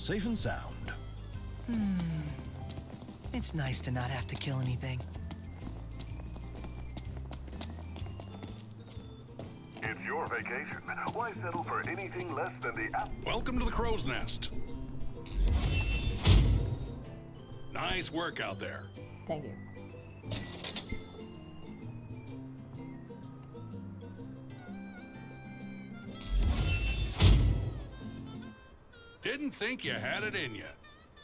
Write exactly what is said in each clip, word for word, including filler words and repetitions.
safe and sound. Hmm. It's nice to not have to kill anything. It's your vacation. Why settle for anything less than the app? Welcome to the Crow's Nest. Nice work out there. Thank you. Didn't think you had it in you.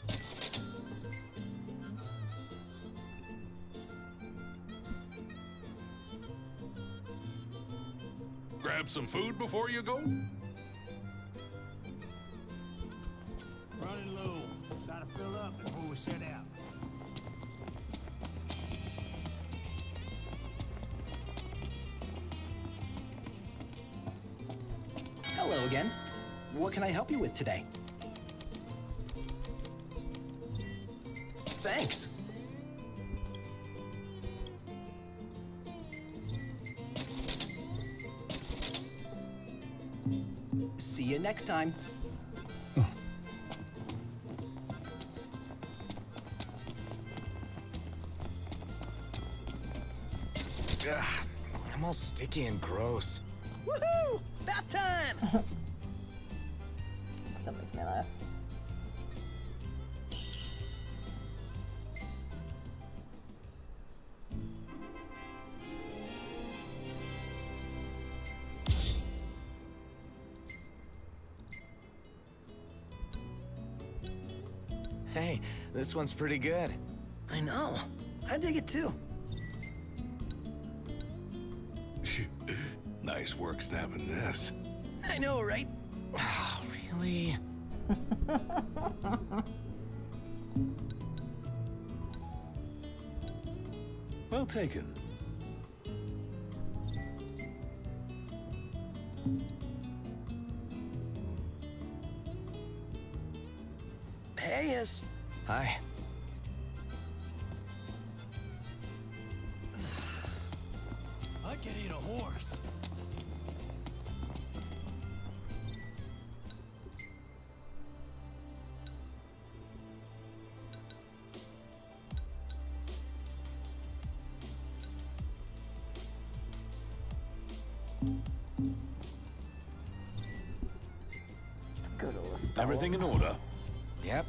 Grab some food before you go? Running low. Gotta fill up before we set out. Hello again. What can I help you with today? Thanks. See you next time. Ugh, I'm all sticky and gross. Woohoo! Bath time! Still makes me laugh. Hey, this one's pretty good. I know. I dig it too. Nice work snapping this. I know, right? Oh, really? Well taken. Hey, Is. Hi. I can eat a horse. Go to the stall. Everything in order. Yep.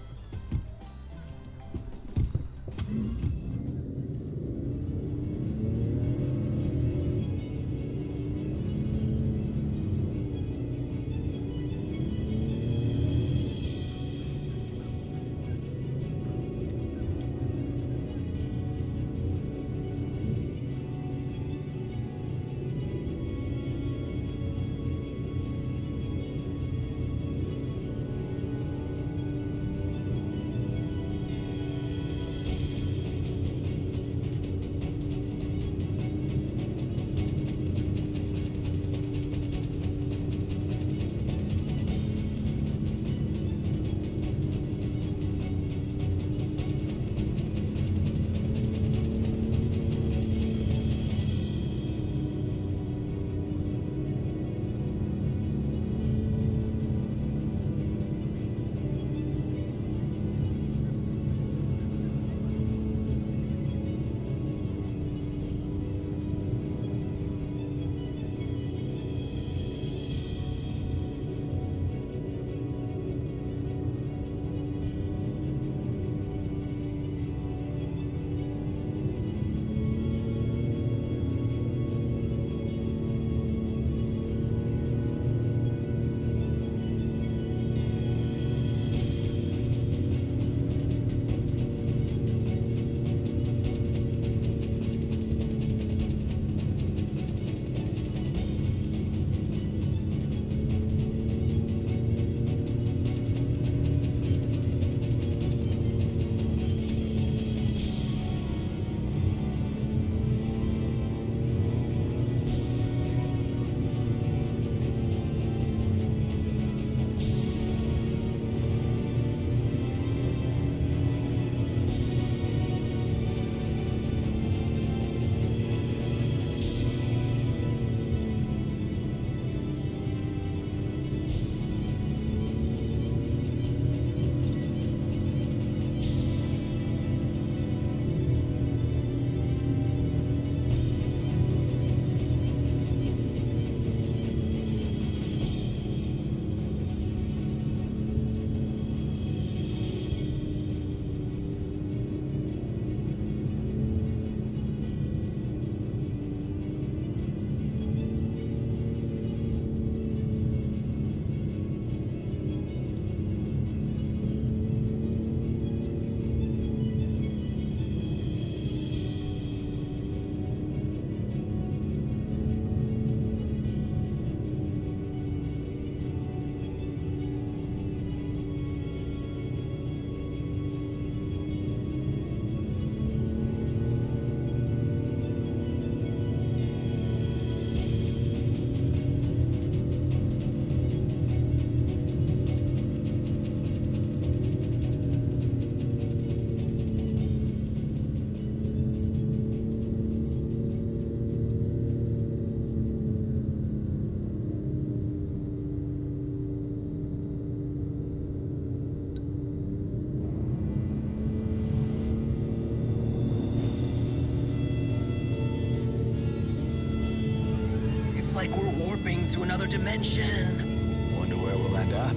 warping to another dimension. Wonder where we'll end up.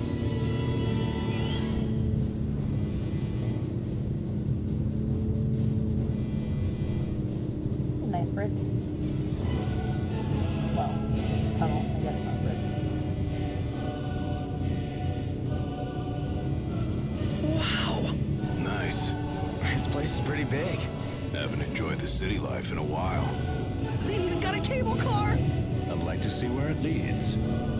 It's a nice bridge. Well, tunnel, I guess, not bridge. Wow! Nice. This place is pretty big. Haven't enjoyed the city life in a while. They even got a cable car! I'd like to see where it leads.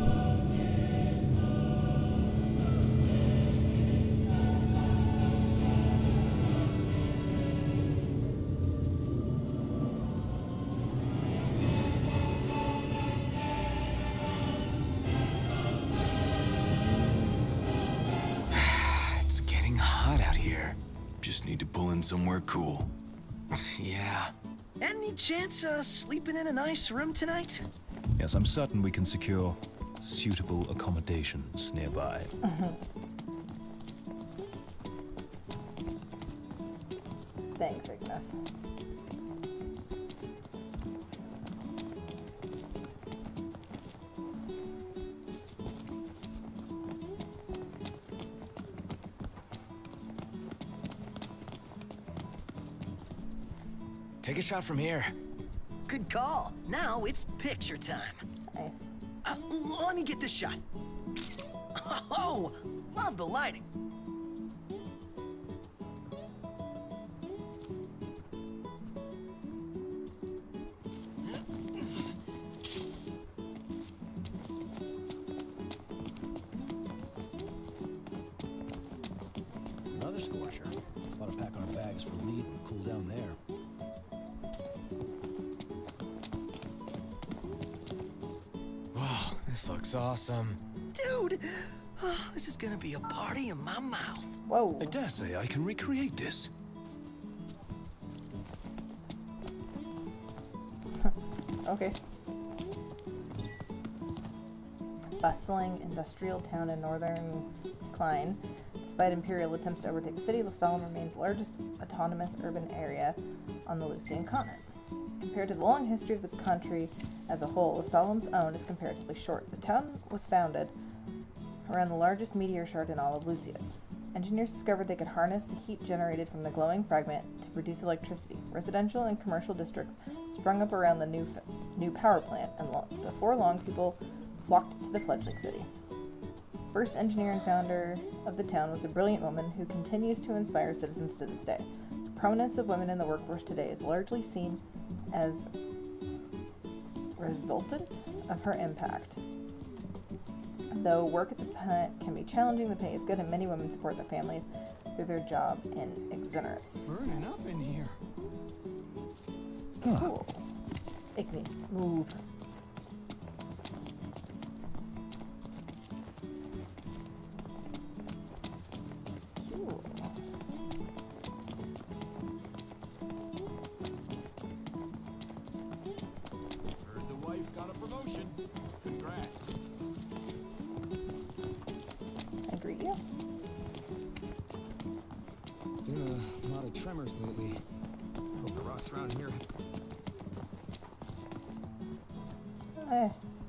It's getting hot out here. Just need to pull in somewhere cool. Yeah. Any chance of sleeping in a nice room tonight? Yes, I'm certain we can secure suitable accommodations nearby. Thanks, Ignis. Take a shot from here. Good call. Now it's picture time. Nice. Uh, l- let me get this shot. Oh, love the lighting. Another scorcher. Ought to pack our bags for lead and cool down there. Wow, this looks awesome. Dude, oh, this is gonna be a party in my mouth. Whoa. I dare say I can recreate this. Okay. Bustling industrial town in northern Klein. Despite Imperial attempts to overtake the city, Lestalem remains the largest autonomous urban area on the Lucian continent. Compared to the long history of the country as a whole, Lestalem's own is comparatively short. The town was founded around the largest meteor shard in all of Lucius. Engineers discovered they could harness the heat generated from the glowing fragment to produce electricity. Residential and commercial districts sprung up around the new, new power plant, and lo- before long, people flocked to the fledgling city. First engineer and founder of the town was a brilliant woman who continues to inspire citizens to this day. The prominence of women in the workforce today is largely seen as resultant of her impact. Though work at the plant can be challenging, the pay is good and many women support their families through their job in Exenerus. Burning up in here. Cool. Ignis, move. Cool. Heard the wife got a promotion. Congrats. Agree, yeah. Been a lot of tremors lately. Hope the rocks around here. Eh.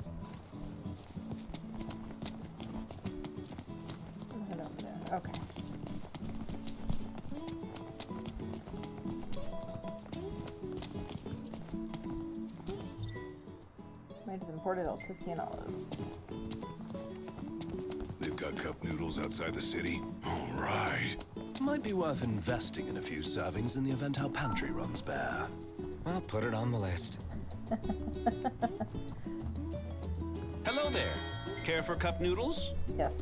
Head over there. Okay. Made with imported Altician olives. They've got cup noodles outside the city. All right. Might be worth investing in a few servings in the event our pantry runs bare. I'll put it on the list. Hello there. Care for cup noodles? Yes.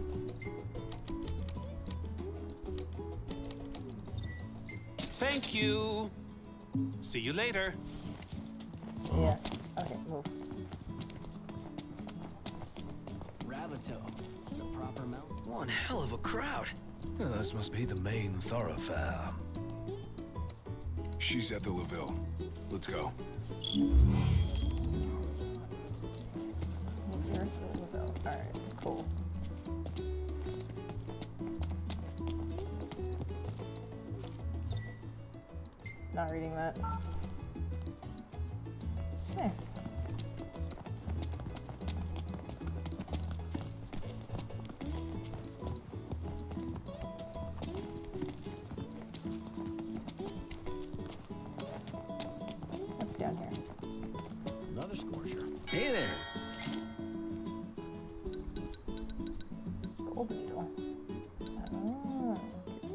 Thank you. See you later. Yeah. Okay, move. Ravito. It's a proper mountain. One hell of a crowd. Oh, this must be the main thoroughfare. She's at the Laville. Let's go. Here's the Lavelle. Alright, cool. Not reading that. Nice.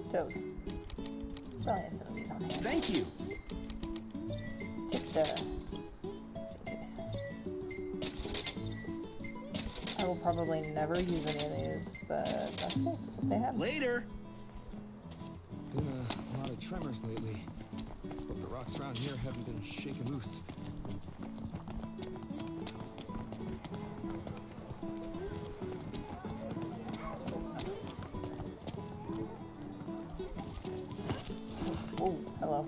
Toad. Probably have some of these on hand. Thank you. Just, uh, just in case. I will probably never use any of these, but that's cool. Let's just say I have them. Later. Been a lot of tremors lately. Hope the rocks around here haven't been shaken loose. Oh, hello.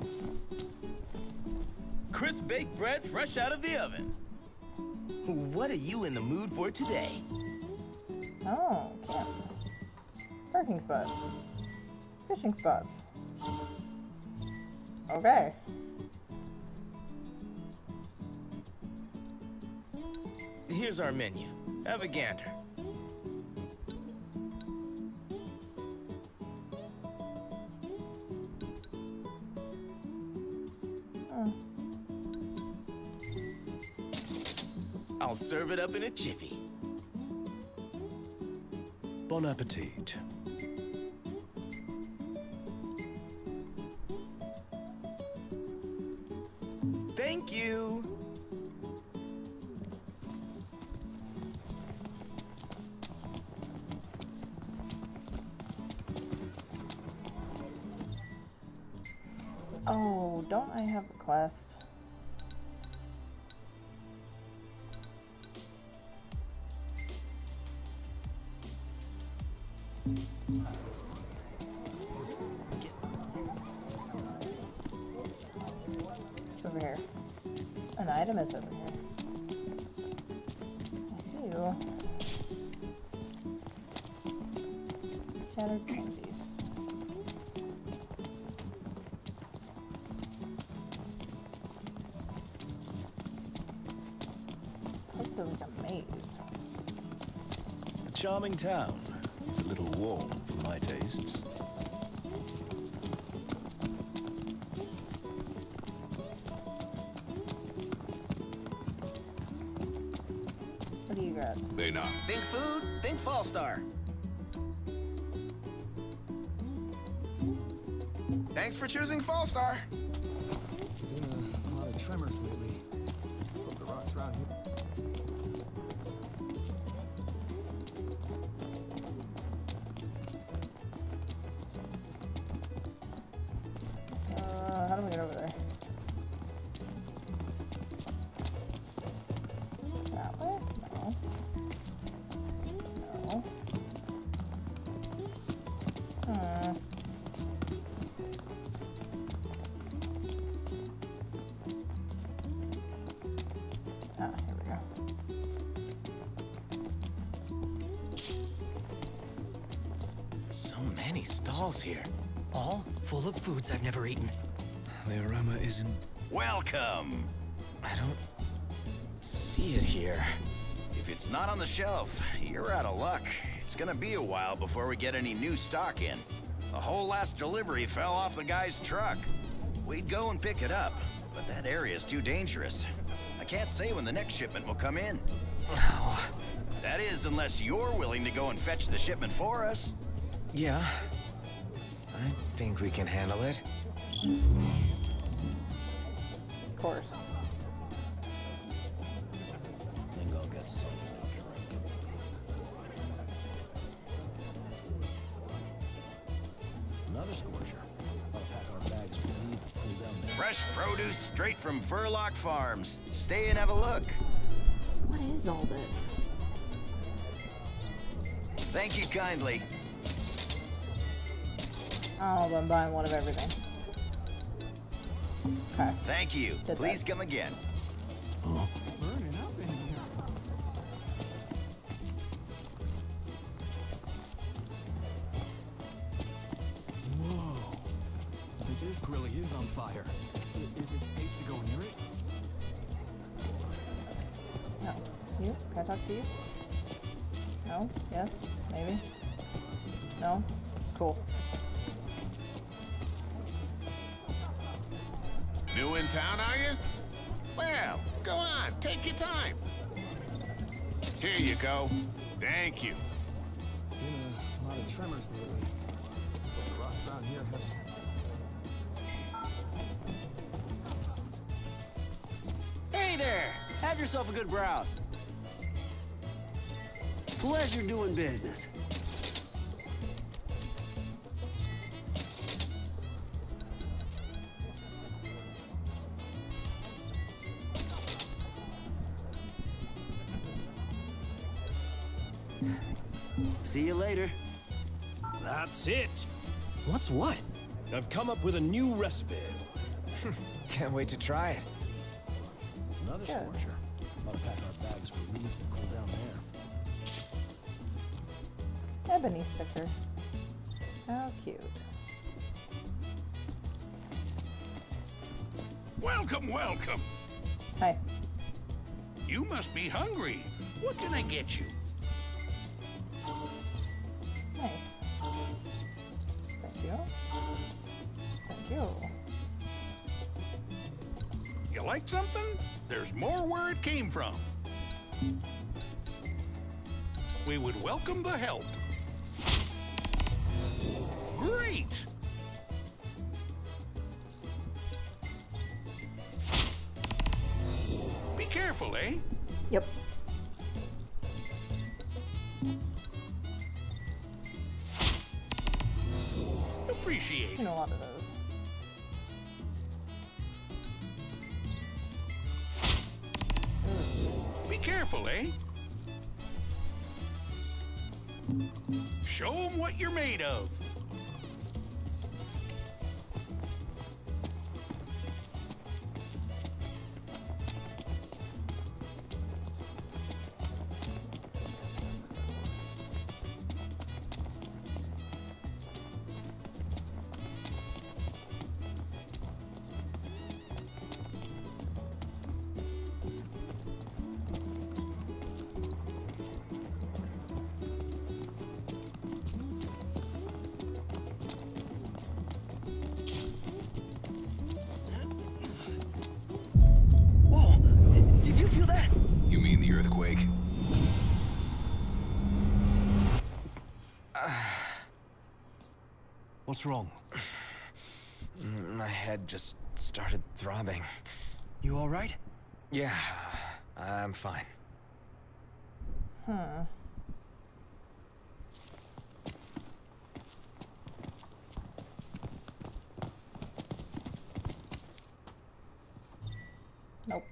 Crisp baked bread fresh out of the oven. What are you in the mood for today? Oh, camp. Parking spot. Fishing spots. Okay. Here's our menu. Have a gander. Oh. I'll serve it up in a jiffy. Bon appetit. Thank you. Oh, don't I have a quest? It's over here. An item is over here. I see you. Shattered candies. This is like a maze. A charming town, a little warm for my tastes. What do you got? They not. Think food, think Fallstar. Thanks for choosing Fallstar. Been a lot of tremors lately. Hope the rocks around here. Uh, how do we get over there? That way? No. No. Hmm. Ah, here we go. So many stalls here. All full of foods I've never eaten. The aroma isn't... Welcome. I don't see it here. If it's not on the shelf, you're out of luck. It's gonna be a while before we get any new stock in. The whole last delivery fell off the guy's truck. We'd go and pick it up, but that area's too dangerous. I can't say when the next shipment will come in. Oh, That is, unless you're willing to go and fetch the shipment for us. yeah. I think we can handle it. Of course. Think I'll get something to drink. Another scorcher. I'll pack our bags for lead. Pull down there. Fresh produce straight from Furlock Farms. Stay and have a look. What is all this? Thank you kindly. Oh, I'm buying one of everything. Okay. Thank you. Did Please that. come again. Burning up in here. Whoa. The disc really is on fire. I- Is it safe to go near it? No. It's you? Can I talk to you? No? Yes? Maybe? No? Cool. New in town, are you? Well, go on, take your time. Here you go. Thank you. Been a lot of tremors lately. Hope the rocks around here near heaven. Hey there! Have yourself a good browse. Pleasure doing business. See you later. That's it. What's what? I've come up with a new recipe. Can't wait to try it. Another Good. scorcher. Ought to pack our bags for lead and cool down there. Ebony sticker. How cute. Welcome, welcome. Hi. You must be hungry. What can I get you? Nice. Thank you. Thank you. You like something? There's more where it came from. We would welcome the help. Great! Be careful, eh? Yep. Appreciate Seen a lot of those. Be careful, eh? Show 'em what you're made of. Did you feel that? You mean the earthquake? What's wrong? My head just started throbbing. You all right? Yeah, I'm fine. Hmm. Nope.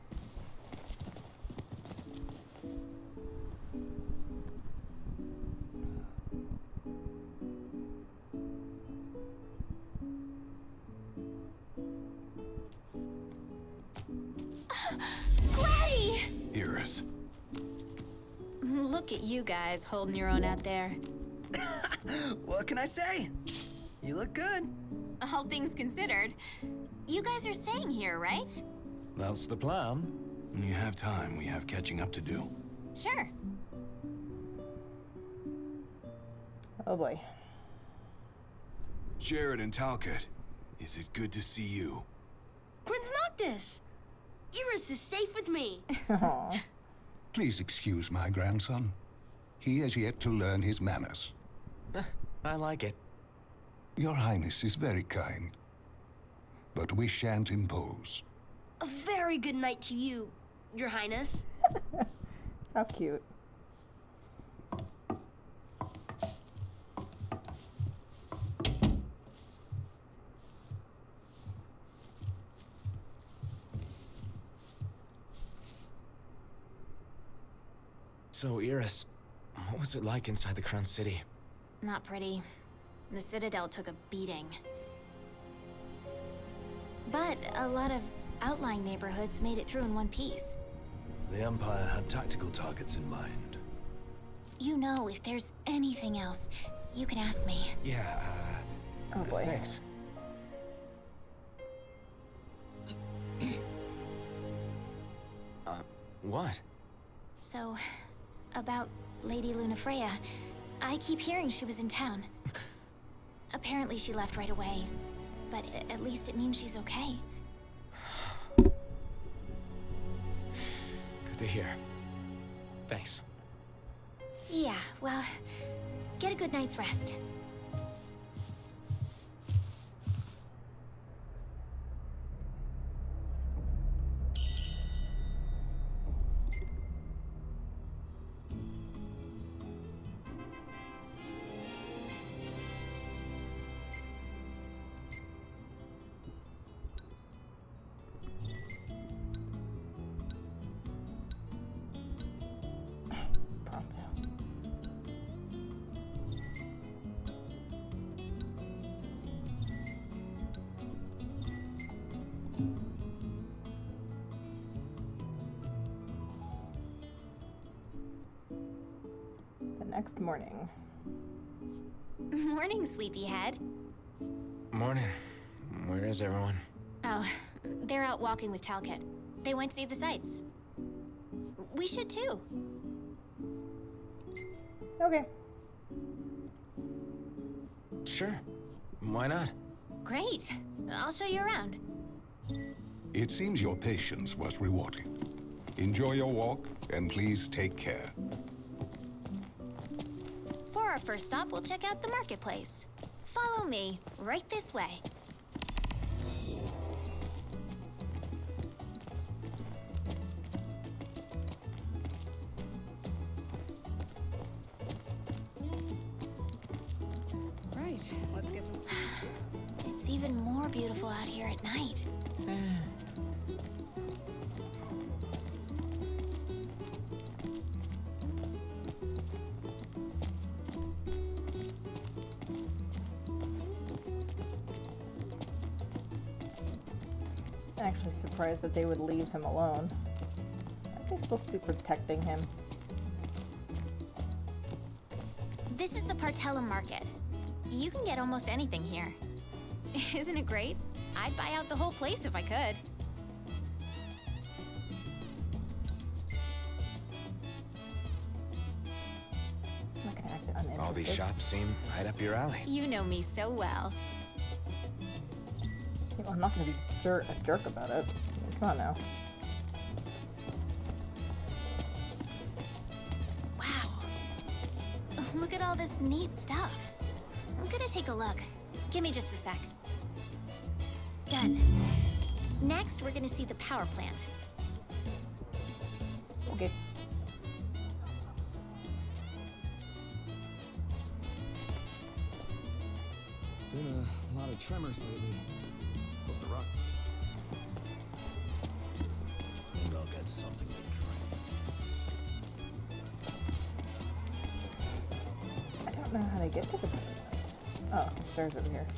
Gladdy! Iris. Look at you guys holding your own out there. What can I say? You look good. All things considered. You guys are staying here, right? That's the plan. When you have time, we have catching up to do. Sure. Oh boy. Jared and Talcott, is it good to see you? Prince Noctis! Iris is safe with me. Please excuse my grandson. He has yet to learn his manners. I like it. Your Highness is very kind, but we shan't impose. A very good night to you, Your Highness. How cute. So, Iris, what was it like inside the Crown City? Not pretty. The Citadel took a beating. But a lot of outlying neighborhoods made it through in one piece. The Empire had tactical targets in mind. You know, if there's anything else, you can ask me. Yeah, uh... Oh boy. Thanks. uh, what? So, about Lady Lunafreya, I keep hearing she was in town. Apparently she left right away, but a- at least it means she's okay. Good to hear. Thanks. Yeah, well, get a good night's rest. The next morning. Morning, sleepyhead. Morning. Where is everyone? Oh, they're out walking with Talcott. They went to see the sights. We should too. Okay. Sure. Why not? Great. I'll show you around. It seems your patience was rewarding. Enjoy your walk, and please take care. For our first stop, we'll check out the marketplace. Follow me, right this way. Right, let's get to... It's even more beautiful out here at night. I'm actually surprised that they would leave him alone. Aren't they supposed to be protecting him? This is the Partellum Market. You can get almost anything here. Isn't it great? I'd buy out the whole place if I could. I'm not gonna act uninterested. All these shops seem right up your alley. You know me so well. Yeah, well, I'm not gonna be jer a jerk about it. I mean, come on now. Wow. Look at all this neat stuff. I'm gonna take a look. Give me just a sec. Done. Next, we're gonna see the power plant. Okay. Been a lot of tremors lately. Hope the rock. Think I'll get something to drink. I don't know how to get to the plant. Oh, the stairs over here.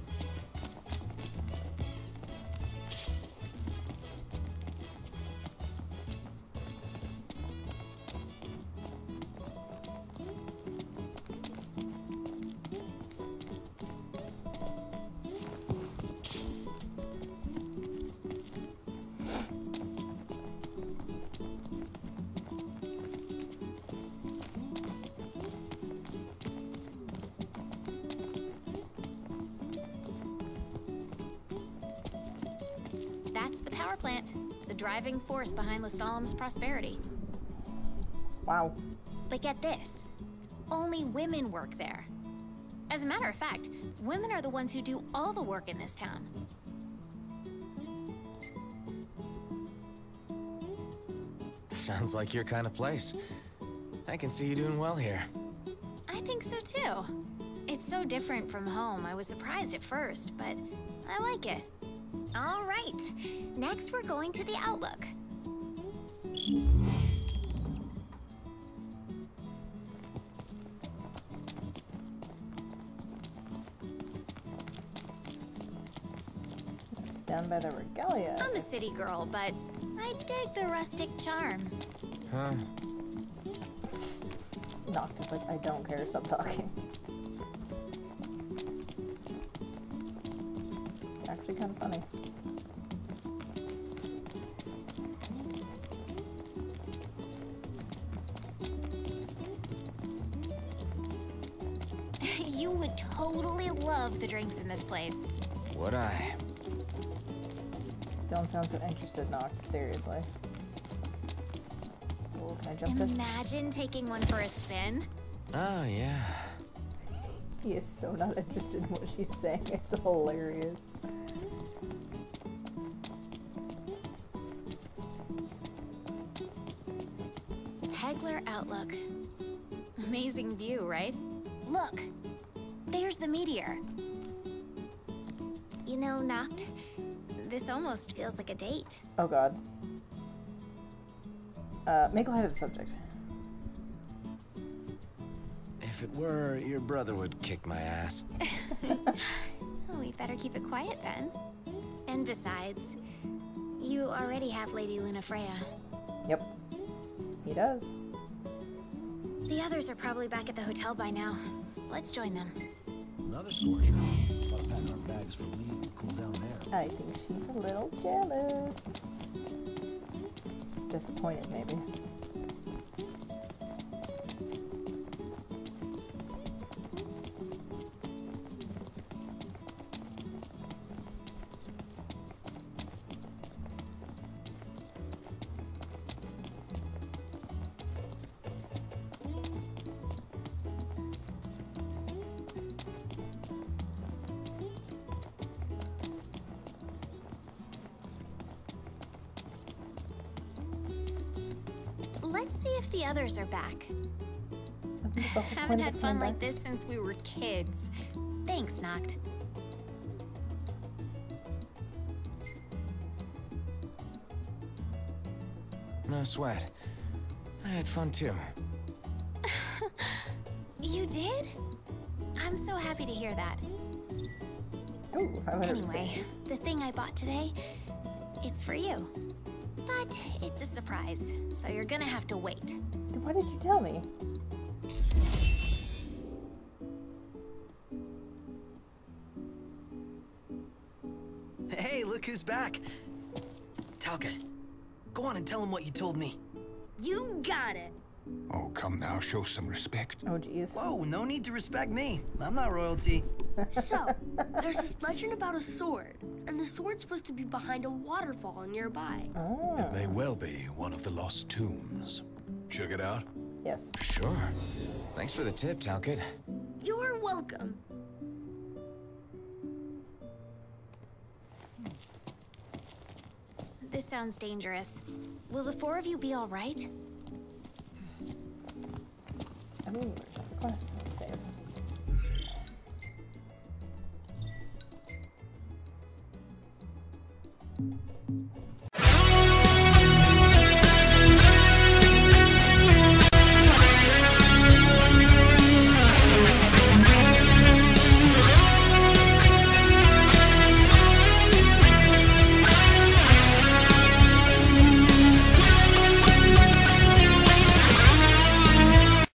That's the power plant, the driving force behind Lestalum's prosperity. Wow. But get this, only women work there. As a matter of fact, women are the ones who do all the work in this town. Sounds like your kind of place. I can see you doing well here. I think so too. It's so different from home. I was surprised at first, but I like it. All right, next we're going to the Outlook. It's down by the regalia. I'm a city girl, but I dig the rustic charm. Huh? Noctis like, I don't care, stop talking. It's actually kind of funny. You would totally love the drinks in this place. Would I? Don't sound so interested, Noct, seriously. Oh, can I jump this? Imagine taking one for a spin. Oh, yeah. He is so not interested in what she's saying. It's hilarious. Hegler Outlook. Amazing view, right? Look, there's the meteor. You know, Noct, this almost feels like a date. Oh god. Uh, make light of the subject. If it were, your brother would kick my ass. Oh, we better keep it quiet then. And besides, you already have Lady Lunafreya. Yep. He does. The others are probably back at the hotel by now. Let's join them. Another scorcher. Gotta pack our bags for leave and cool down there. I think she's a little jealous. Disappointed, maybe. Let's see if the others are back. Haven't had fun like this since we were kids. Thanks, Noct. No sweat. I had fun too. You did? I'm so happy to hear that. Ooh, anyway, the thing I bought today, it's for you. But it's a surprise, so you're gonna have to wait. Then why did you tell me? Hey, look who's back. Talcott, go on and tell him what you told me. You got it. Oh, come now, show some respect. Oh, jeez. Whoa, no need to respect me. I'm not royalty. So, there's this legend about a sword, and the sword's supposed to be behind a waterfall nearby. Oh. It may well be one of the lost tombs. Check it out? Yes. Sure. Thanks for the tip, Talcott. You're welcome. This sounds dangerous. Will the four of you be all right? I mean, quest save.